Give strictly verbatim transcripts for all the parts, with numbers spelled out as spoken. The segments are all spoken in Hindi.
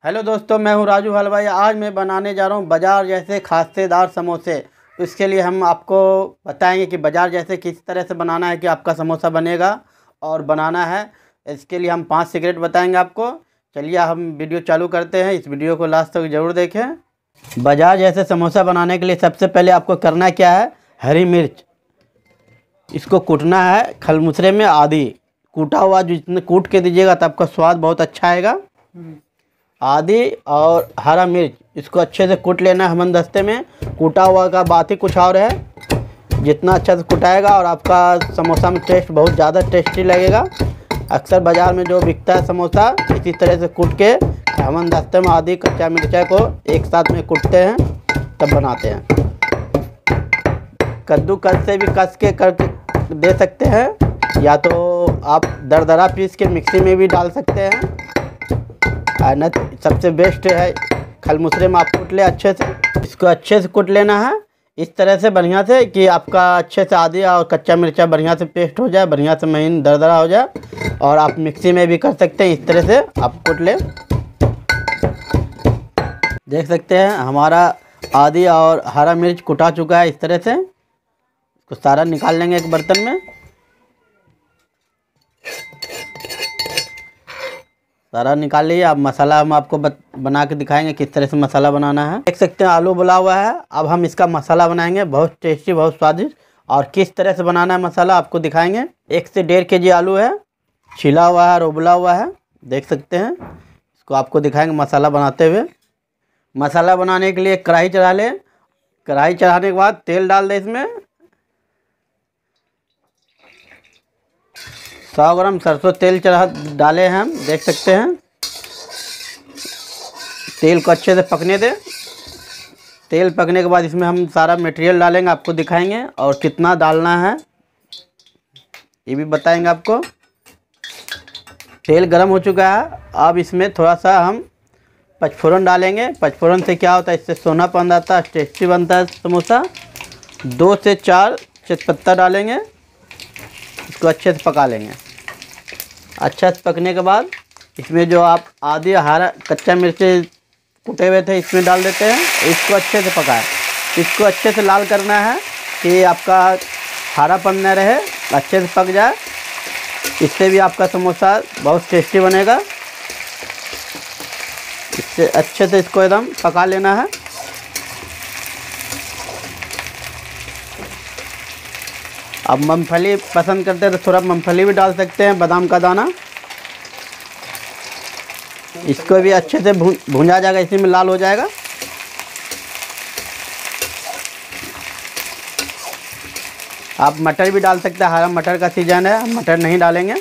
हेलो दोस्तों, मैं हूं राजू हलवाई। आज मैं बनाने जा रहा हूं बाज़ार जैसे खास्तेदार समोसे। तो इसके लिए हम आपको बताएंगे कि बाज़ार जैसे किस तरह से बनाना है कि आपका समोसा बनेगा और बनाना है। इसके लिए हम पांच सीक्रेट बताएंगे आपको। चलिए हम वीडियो चालू करते हैं। इस वीडियो को लास्ट तक ज़रूर देखें। बाज़ार जैसे समोसा बनाने के लिए सबसे पहले आपको करना क्या है, हरी मिर्च इसको कूटना है खलमुसरे में आदि कूटा हुआ, जितने कूट के दीजिएगा तो आपका स्वाद बहुत अच्छा आएगा। आदि और हरा मिर्च इसको अच्छे से कूट लेना है हमदस्ते में। कूटा हुआ का बात ही कुछ और है। जितना अच्छा से कुटाएगा और आपका समोसा में टेस्ट बहुत ज़्यादा टेस्टी लगेगा। अक्सर बाज़ार में जो बिकता है समोसा इसी तरह से कूट के हमदस्ते में आदि कच्चा मिर्चा को एक साथ में कूटते हैं तब बनाते हैं। कद्दूकस से भी कस के कर दे सकते हैं, या तो आप दरदरा पीस के मिक्सी में भी डाल सकते हैं। न सबसे बेस्ट है खलमुसरे में आप कूट ले अच्छे से। इसको अच्छे से कूट लेना है इस तरह से बढ़िया से कि आपका अच्छे से आदि और कच्चा मिर्चा बढ़िया से पेस्ट हो जाए, बढ़िया से महीन दरदरा हो जाए। और आप मिक्सी में भी कर सकते हैं, इस तरह से आप कूट ले। देख सकते हैं हमारा आदि और हरा मिर्च कुटा चुका है। इस तरह से इसको सारा निकाल लेंगे एक बर्तन में। सारा निकाल लीजिए। अब मसाला हम आपको बना के दिखाएंगे किस तरह से मसाला बनाना है। देख सकते हैं आलू उबला हुआ है। अब हम इसका मसाला बनाएंगे, बहुत टेस्टी बहुत स्वादिष्ट। और किस तरह से बनाना है मसाला आपको दिखाएंगे। एक से डेढ़ के जी आलू है, छिला हुआ है और उबला हुआ है। देख सकते हैं, इसको आपको दिखाएंगे मसाला बनाते हुए। मसाला बनाने के लिए कढ़ाई चढ़ा लें। कढ़ाई चढ़ाने के बाद तेल डाल दें। इसमें सौ ग्राम सरसों तेल चढ़ा डाले हैं हम। देख सकते हैं तेल को अच्छे से पकने दें। तेल पकने के बाद इसमें हम सारा मटेरियल डालेंगे, आपको दिखाएंगे और कितना डालना है ये भी बताएंगे आपको। तेल गरम हो चुका है। अब इसमें थोड़ा सा हम पचफोरन डालेंगे। पचफोरन से क्या होता है, इससे सोनापन आता है, टेस्टी बनता है समोसा। दो से चार तेजपत्ता डालेंगे, इसको अच्छे से पका लेंगे। अच्छा से पकने के बाद इसमें जो आप आदि हरा कच्चा मिर्च कुटे हुए थे इसमें डाल देते हैं। इसको अच्छे से पकाएं। इसको अच्छे से लाल करना है कि आपका हरापन न रहे, अच्छे से पक जाए। इससे भी आपका समोसा बहुत टेस्टी बनेगा। इससे अच्छे से इसको एकदम पका लेना है। अब मूंगफली पसंद करते हैं तो थोड़ा मूंगफली भी डाल सकते हैं, बादाम का दाना। इसको भी अच्छे से भूंजा जाएगा, इसी में लाल हो जाएगा। आप मटर भी डाल सकते हैं, हरा मटर का सीजन है, हम मटर नहीं डालेंगे।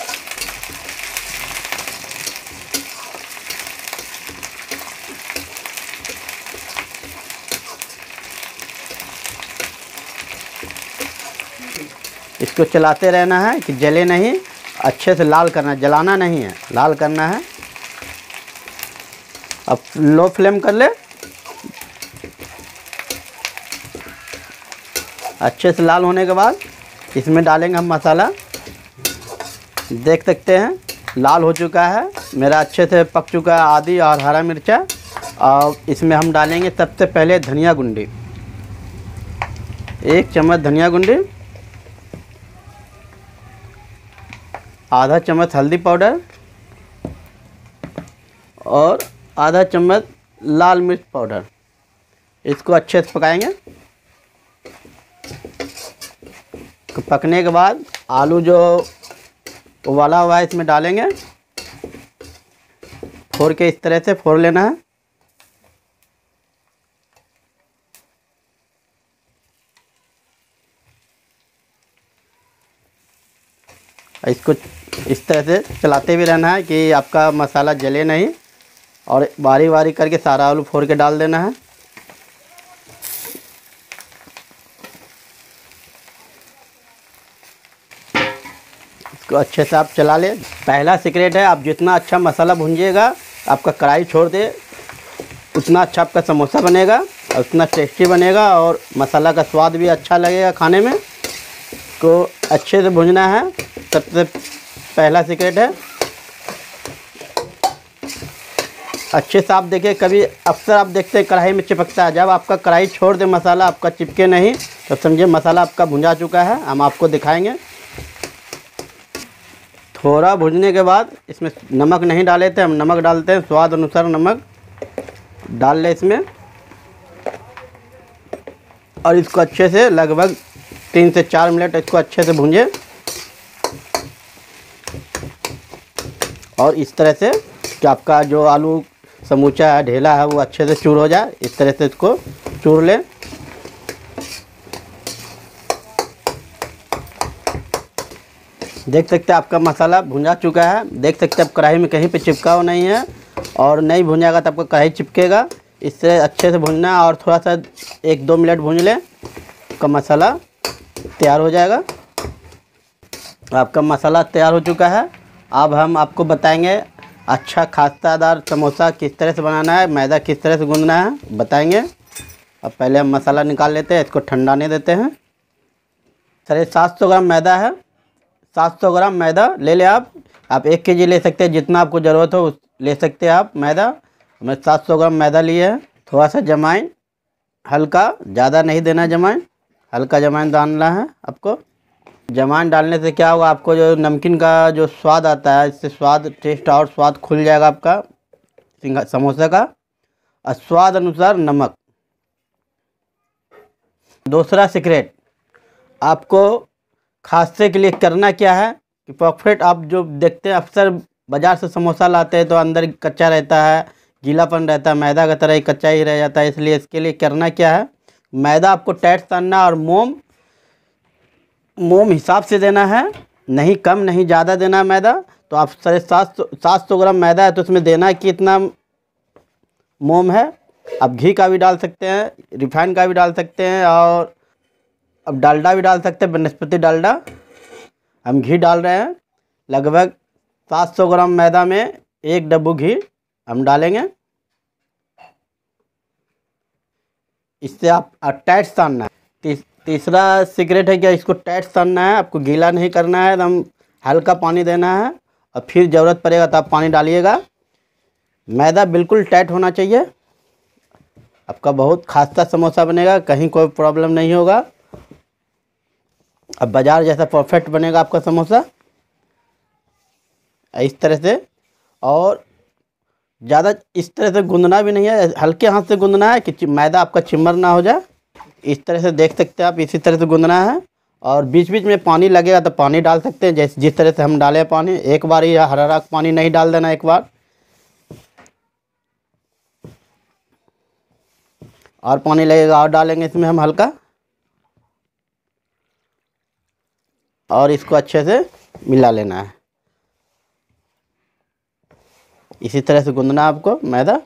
इसको चलाते रहना है कि जले नहीं, अच्छे से लाल करना है, जलाना नहीं है, लाल करना है। अब लो फ्लेम कर ले। अच्छे से लाल होने के बाद इसमें डालेंगे हम मसाला। देख सकते हैं लाल हो चुका है मेरा, अच्छे से पक चुका है आदि और हरा मिर्चा। और इसमें हम डालेंगे सबसे पहले धनिया गुंडी, एक चम्मच धनिया गुंडी, आधा चम्मच हल्दी पाउडर और आधा चम्मच लाल मिर्च पाउडर। इसको अच्छे से पकाएंगे। पकने के बाद आलू जो उबाला हुआ है इसमें डालेंगे। फोड़ के इस तरह से फोड़ लेना है। इसको इस तरह से चलाते भी रहना है कि आपका मसाला जले नहीं। और बारी बारी करके सारा आलू फोड़ के डाल देना है। इसको अच्छे से आप चला लें। पहला सीक्रेट है, आप जितना अच्छा मसाला भूंजिएगा आपका कढ़ाई छोड़ दे उतना अच्छा आपका समोसा बनेगा और उतना टेस्टी बनेगा और मसाला का स्वाद भी अच्छा लगेगा खाने में। इसको अच्छे से भूंजना है, सबसे पहला सीक्रेट है। अच्छे से आप देखिए, कभी अक्सर आप देखते हैं कढ़ाई में चिपकता है। जब आपका कढ़ाई छोड़ दे, मसाला आपका चिपके नहीं, तो समझिए मसाला आपका भुंजा चुका है। हम आपको दिखाएंगे। थोड़ा भुनने के बाद इसमें नमक नहीं डाले थे, हम नमक डालते हैं, स्वाद अनुसार नमक डाल ले इसमें। और इसको अच्छे से लगभग तीन से चार मिनट इसको अच्छे से भूंजे। और इस तरह से कि आपका जो आलू समूचा है, ढेला है, वो अच्छे से चूर हो जाए। इस तरह से इसको चूर लें। देख सकते हैं आपका मसाला भुंजा चुका है। देख सकते हैं आप कढ़ाई में कहीं पे चिपका हुआ नहीं है, और नहीं भुंजागा तो आपका कढ़ाई चिपकेगा। इससे अच्छे से भुनना है और थोड़ा सा एक दो मिनट भून लें, आपका मसाला तैयार हो जाएगा। आपका मसाला तैयार हो चुका है। अब हम आपको बताएंगे अच्छा खास्तादार समोसा किस तरह से बनाना है, मैदा किस तरह से गूंदना है, बताएंगे। अब पहले हम मसाला निकाल लेते हैं, इसको ठंडा नहीं देते हैं। सर सात सौ ग्राम मैदा है, सात सौ ग्राम मैदा ले ले आप आप एक के जी ले सकते हैं, जितना आपको ज़रूरत हो ले सकते हैं आप मैदा। मैं सात सौ ग्राम मैदा लिए है। थोड़ा सा जमाइन, हल्का, ज़्यादा नहीं देना जमाइन, हल्का जमाइन डालना है आपको। जमाइन डालने से क्या होगा, आपको जो नमकीन का जो स्वाद आता है, इससे स्वाद टेस्ट और स्वाद खुल जाएगा आपका समोसे का। और स्वाद अनुसार नमक। दूसरा सीक्रेट, आपको खास्ते के लिए करना क्या है कि परफेक्ट, आप जो देखते हैं अक्सर बाज़ार से समोसा लाते हैं तो अंदर कच्चा रहता है, गीलापन रहता है, मैदा की तरह ही कच्चा ही रह जाता है। इसलिए इसके लिए करना क्या है, मैदा आपको टाइट सानना और मोम मोम हिसाब से देना है, नहीं कम नहीं ज़्यादा देना है मैदा। तो आप साढ़े सात सौ सात सौ ग्राम मैदा है तो उसमें देना कितना मोम है। आप घी का भी डाल सकते हैं, रिफाइंड का भी डाल सकते हैं, और अब डालडा भी डाल सकते हैं, वनस्पति डालडा। हम घी डाल रहे हैं, लगभग सात सौ ग्राम मैदा में एक डब्बू घी हम डालेंगे। इससे आप टाइट सानना है। तीस, तीसरा सीक्रेट है कि इसको टाइट सानना है, आपको गीला नहीं करना है, एकदम हल्का पानी देना है, और फिर ज़रूरत पड़ेगा तो आप पानी डालिएगा। मैदा बिल्कुल टाइट होना चाहिए, आपका बहुत खास्ता समोसा बनेगा, कहीं कोई प्रॉब्लम नहीं होगा। अब बाज़ार जैसा परफेक्ट बनेगा आपका समोसा इस तरह से। और ज़्यादा इस तरह से गूंदना भी नहीं है, हल्के हाथ से गूंदना है कि मैदा आपका चिमर ना हो जाए। इस तरह से देख सकते हैं आप, इसी तरह से गूंदना है। और बीच बीच में पानी लगेगा तो पानी डाल सकते हैं, जैसे जिस तरह से हम डालें पानी। एक बार ही हरा हरा पानी नहीं डाल देना, एक बार और पानी लगेगा और डालेंगे इसमें हम हल्का, और इसको अच्छे से मिला लेना है। इसी तरह से गूंदना है आपको मैदा,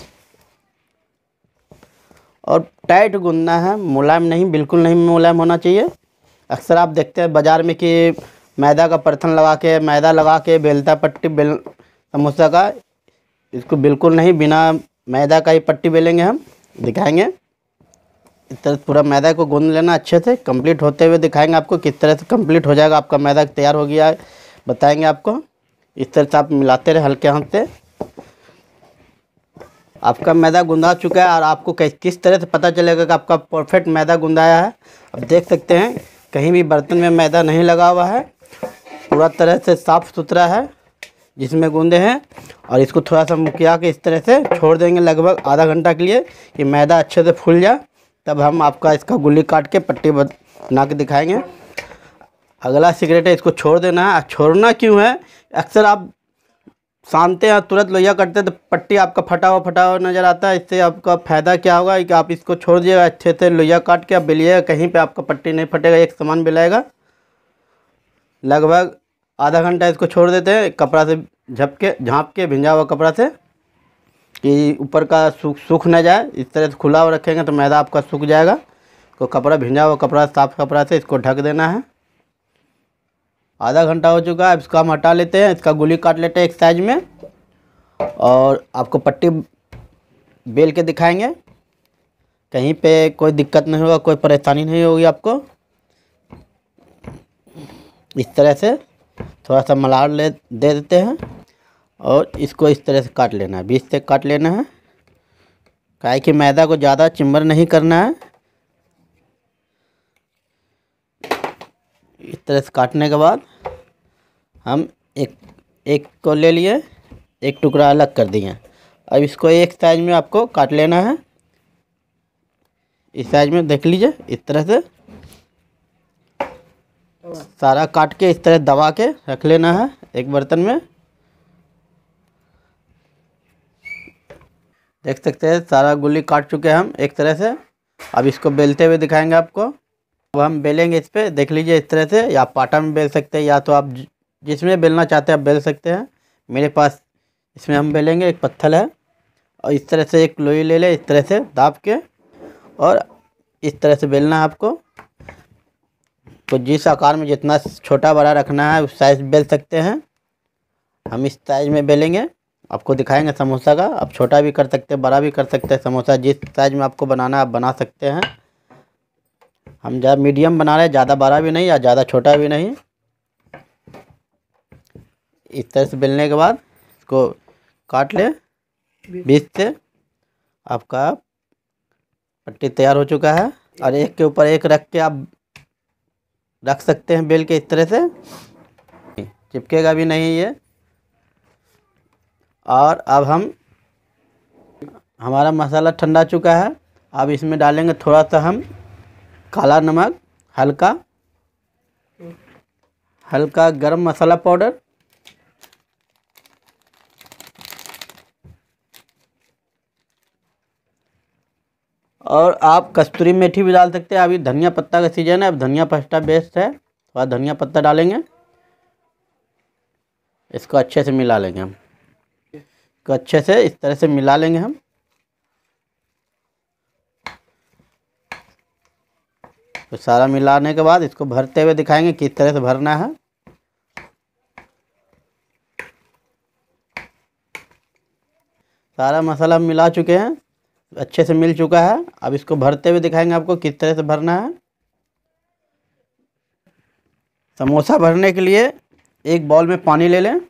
और टाइट गूंदना है, मुलायम नहीं, बिल्कुल नहीं मुलायम होना चाहिए। अक्सर आप देखते हैं बाज़ार में कि मैदा का परथन लगा के, मैदा लगा के बेलता पट्टी बेल समोसा का, इसको बिल्कुल नहीं, बिना मैदा का ही पट्टी बेलेंगे हम, दिखाएंगे। इस तरह पूरा मैदा को गूंद लेना अच्छे से। कंप्लीट होते हुए दिखाएंगे आपको किस तरह से कंप्लीट हो जाएगा आपका मैदा तैयार हो गया है, बताएंगे आपको। इस तरह से आप मिलाते रहे हल्के हाथ से। आपका मैदा गूंदा चुका है, और आपको किस तरह से पता चलेगा कि आपका परफेक्ट मैदा गूंदाया है। अब देख सकते हैं कहीं भी बर्तन में मैदा नहीं लगा हुआ है, पूरा तरह से साफ़ सुथरा है जिसमें गूंदे हैं। और इसको थोड़ा सा मुकिया के इस तरह से छोड़ देंगे लगभग आधा घंटा के लिए, कि मैदा अच्छे से फूल जाए। तब हम आपका इसका गुल्ली काट के पट्टी बना के दिखाएंगे। अगला सीक्रेट है, इसको छोड़ देना है। छोड़ना क्यों है, अक्सर आप सानते हैं तुरंत लोहिया करते हैं तो पट्टी आपका फटा हुआ फटा हुआ नज़र आता है। इससे आपका फ़ायदा क्या होगा कि आप इसको छोड़ दिएगा, अच्छे से लोहिया काट के आप बेलिएगा, कहीं पे आपका पट्टी नहीं फटेगा, एक समान बेलाएगा। लगभग आधा घंटा इसको छोड़ देते हैं, कपड़ा से झप के झाँप के, भिंजा हुआ कपड़ा से, कि ऊपर का सूख सूख न जाए। इस तरह से खुला हुआ रखेंगे तो मैदा आपका सूख जाएगा। तो कपड़ा, भिंजा हुआ कपड़ा, साफ कपड़ा से इसको ढक देना है। आधा घंटा हो चुका है, इसको हम हटा लेते हैं, इसका गोली काट लेते हैं एक साइज में, और आपको पट्टी बेल के दिखाएंगे। कहीं पे कोई दिक्कत नहीं होगा, कोई परेशानी नहीं होगी आपको। इस तरह से थोड़ा सा मलाड़ ले दे देते हैं, और इसको इस तरह से काट लेना है, बीच से काट लेना है। काहे कि मैदा को ज़्यादा चिम्बर नहीं करना है। इस तरह से काटने के बाद हम एक एक को ले लिए, एक टुकड़ा अलग कर दिए। अब इसको एक साइज में आपको काट लेना है। इस साइज में देख लीजिए, इस तरह से सारा काट के इस तरह दबा के रख लेना है एक बर्तन में। देख सकते हैं सारा गुल्ली काट चुके हैं हम एक तरह से। अब इसको बेलते हुए दिखाएंगे आपको। अब हम बेलेंगे इस पर, देख लीजिए इस तरह से, या पाटा में बेल सकते हैं या तो आप जिसमें बेलना चाहते हैं आप बेल सकते हैं। मेरे पास इसमें हम बेलेंगे, एक पत्थर है। और इस तरह से एक लोई ले ले, इस तरह से दाब के, और इस तरह से बेलना है आपको। तो जिस आकार में जितना छोटा बड़ा रखना है उस साइज बेल सकते हैं। हम इस साइज में बेलेंगे, आपको दिखाएंगे समोसा का। आप छोटा भी कर सकते हैं, बड़ा भी कर सकते हैं समोसा। जिस साइज में आपको बनाना है आप बना सकते हैं। हम ज़्यादा मीडियम बना रहे हैं, ज़्यादा बड़ा भी नहीं या ज़्यादा छोटा भी नहीं। इस तरह से बेलने के बाद इसको काट ले बीच से। आपका पट्टी तैयार हो चुका है। और एक के ऊपर एक रख के आप रख सकते हैं बेल के, इस तरह से चिपकेगा भी नहीं ये। और अब हम हमारा मसाला ठंडा चुका है। अब इसमें डालेंगे थोड़ा सा हम काला नमक, हल्का हल्का गरम मसाला पाउडर, और आप कस्तूरी मेथी भी डाल सकते हैं। अभी धनिया पत्ता का सीजन है, अब धनिया पत्ता बेस्ट है। थोड़ा धनिया पत्ता डालेंगे, इसको अच्छे से मिला लेंगे हम। इसको अच्छे से इस तरह से मिला लेंगे हम। तो सारा मिलाने के बाद इसको भरते हुए दिखाएंगे किस तरह से भरना है। सारा मसाला हम मिला चुके हैं, अच्छे से मिल चुका है। अब इसको भरते हुए दिखाएंगे आपको किस तरह से भरना है। समोसा भरने के लिए एक बाउल में पानी ले लें।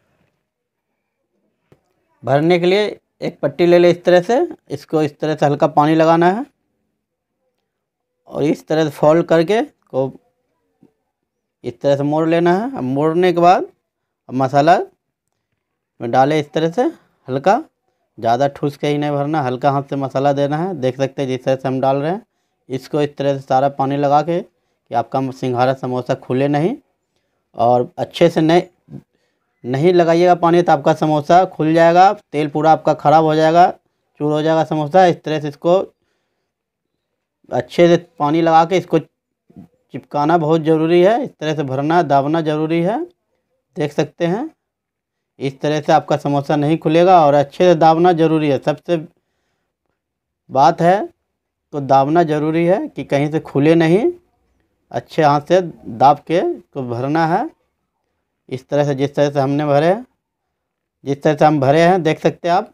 भरने के लिए एक पट्टी ले लें इस तरह से। इसको इस तरह से हल्का पानी लगाना है और इस तरह से फोल्ड करके को इस तरह से मोड़ लेना है। अब मोड़ने के बाद अब मसाला में डालें इस तरह से हल्का, ज़्यादा ठूस के ही नहीं भरना, हल्का हाथ से मसाला देना है। देख सकते हैं जिस तरह से हम डाल रहे हैं। इसको इस तरह से सारा पानी लगा के कि आपका सिंघाड़ा समोसा खुले नहीं। और अच्छे से नहीं नहीं लगाइएगा पानी, तो आपका समोसा खुल जाएगा, तेल पूरा आपका ख़राब हो जाएगा, चूर हो जाएगा समोसा। इस तरह से इसको अच्छे से पानी लगा के इसको चिपकाना बहुत ज़रूरी है। इस तरह से भरना, दाबना ज़रूरी है। देख सकते हैं इस तरह से आपका समोसा नहीं खुलेगा, और अच्छे से दाबना ज़रूरी है। सबसे बात है तो दाबना ज़रूरी है कि कहीं से खुले नहीं। अच्छे हाथ से दाब के तो भरना है इस तरह से, जिस तरह से हमने भरे, जिस तरह से हम भरे हैं। देख सकते हैं आप,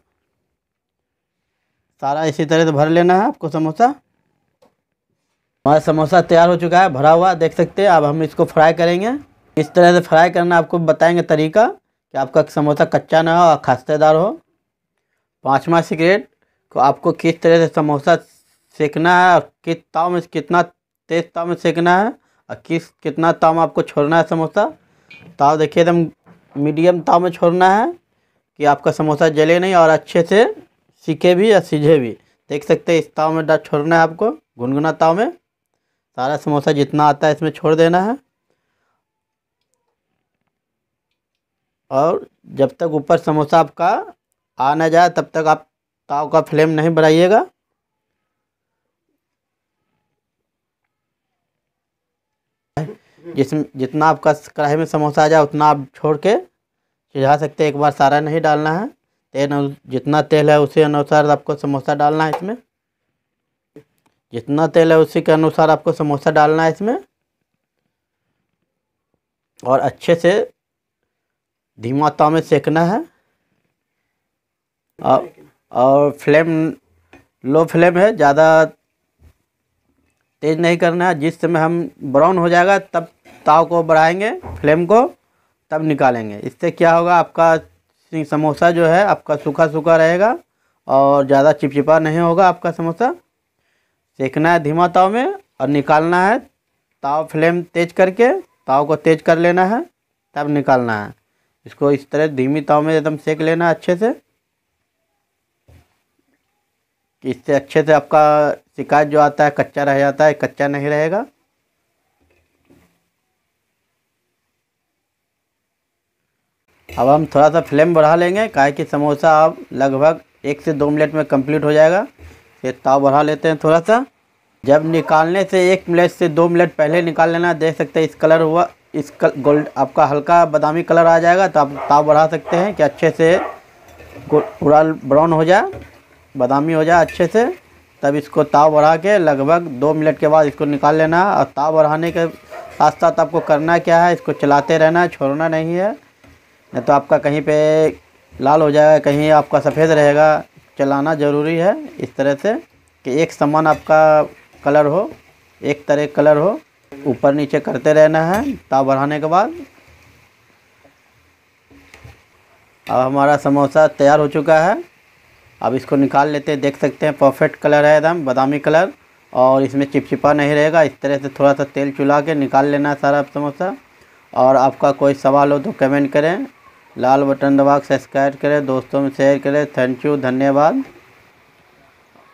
सारा इसी तरह से भर लेना है आपको समोसा। हमारा समोसा तैयार हो चुका है, भरा हुआ, देख सकते हैं। अब हम इसको फ्राई करेंगे। इस तरह से फ्राई करना आपको बताएंगे तरीका कि आपका समोसा कच्चा ना हो और खस्तेदार हो। पांचवा सीक्रेट को आपको किस तरह से समोसा सेकना है और किस ताव में, कितना तेज ताव में सेकना है और किस कितना ताव में आपको छोड़ना है समोसा। ताव देखिए एकदम मीडियम ताव में छोड़ना है कि आपका समोसा जले नहीं और अच्छे से सीखे भी या सीझे भी। देख सकते हैं इस ताव में छोड़ना है आपको, गुनगुना ताव में। सारा समोसा जितना आता है इसमें छोड़ देना है। और जब तक ऊपर समोसा आपका आ ना जाए तब तक आप ताव का फ्लेम नहीं बढ़ाइएगा। जिस जितना आपका कढ़ाई में समोसा आ जाए उतना आप छोड़ के सिझा सकते हैं। एक बार सारा नहीं डालना है। तेल, जितना तेल है उसी अनुसार आपको समोसा डालना है इसमें। जितना तेल है उसी के अनुसार आपको समोसा डालना है इसमें। और अच्छे से धीमा ताव में सेकना है। और, और फ्लेम लो फ्लेम है, ज़्यादा तेज़ नहीं करना है। जिस समय हम ब्राउन हो जाएगा तब ताव को बढ़ाएंगे, फ्लेम को, तब निकालेंगे। इससे क्या होगा, आपका समोसा जो है आपका सूखा सूखा रहेगा और ज़्यादा चिपचिपा नहीं होगा आपका समोसा। सेकना है धीमा ताव में और निकालना है। ताव फ्लेम तेज करके ताव को तेज कर लेना है, तब निकालना है। इसको इस तरह धीमी ताव में एकदम सेक लेना है अच्छे से। इससे अच्छे से आपका शिकायत जो आता है कच्चा रह जाता है, कच्चा नहीं रहेगा। अब हम थोड़ा सा फ्लेम बढ़ा लेंगे, काहे कि समोसा अब लगभग एक से दो मिनट में कंप्लीट हो जाएगा। फिर ताव बढ़ा लेते हैं थोड़ा सा। जब निकालने से एक मिनट से दो मिनट पहले निकाल लेना। देख सकते हैं इस कलर हुआ, इस कल, गोल्ड आपका हल्का बादामी कलर आ जाएगा तो आप ताव बढ़ा सकते हैं कि अच्छे से पूरा ब्राउन हो जाए, बादामी हो जाए अच्छे से। तब इसको ताव बढ़ा के लगभग दो मिनट के बाद इसको निकाल लेना है। और ताव बढ़ाने के साथ साथ आपको करना क्या है, इसको चलाते रहना है, छोड़ना नहीं है, नहीं तो आपका कहीं पे लाल हो जाएगा, कहीं आपका सफ़ेद रहेगा। चलाना ज़रूरी है इस तरह से कि एक समान आपका कलर हो, एक तरह कलर हो। ऊपर नीचे करते रहना है ताव बढ़ाने के बाद। अब हमारा समोसा तैयार हो चुका है। अब इसको निकाल लेते हैं। देख सकते हैं परफेक्ट कलर है, एकदम बादामी कलर, और इसमें चिपचिपा नहीं रहेगा। इस तरह से थोड़ा सा तेल चुला के निकाल लेना है सारा समोसा। और आपका कोई सवाल हो तो कमेंट करें, लाल बटन दबा के सब्सक्राइब करें, दोस्तों में शेयर करें। थैंक यू, धन्यवाद।